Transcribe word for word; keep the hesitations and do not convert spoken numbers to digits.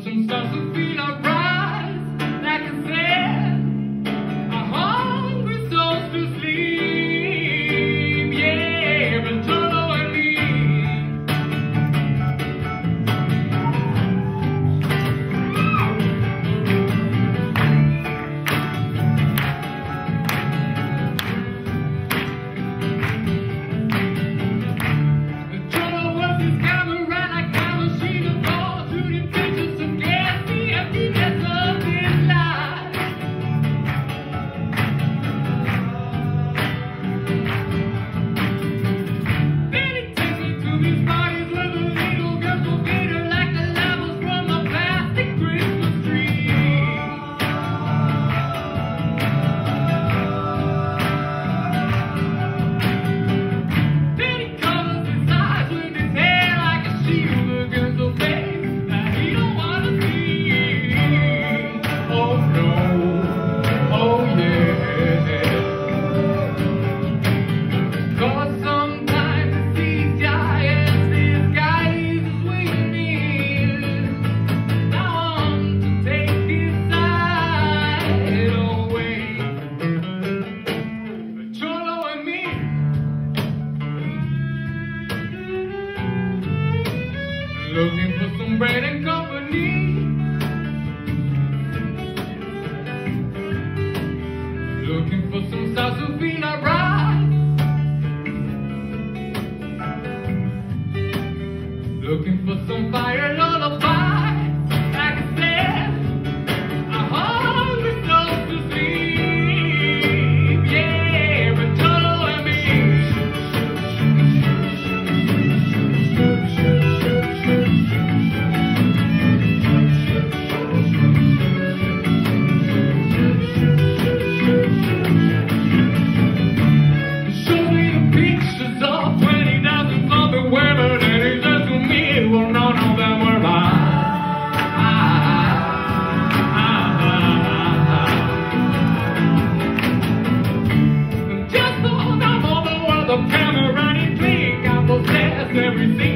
some stars to feel alright. Like I said, our hungry souls to sleep. Yeah, but Cholo and me. The Cholo was his camera like a machine of all shooting pictures to get the emptiness of his life. Then he takes me to these parties where the little girls will glitter like the levels from a plastic Christmas tree. Then he covers his eyes with his hair like a shield against the face that he don't wanna see. Oh no, oh yeah. Cause sometimes it's these guys, these guys swing me. I want to take his side away. But Cholo and me, looking for some bread and company. Looking for some stars to feel alright. Looking for some fire lullaby. Like I said, our hungry souls to sleep. Yeah, but Cholo and me. Show me the pictures of twenty thousand something women, and he says to me, well, none of them were mine. Just thought I'm over with the camera and he click. I possess everything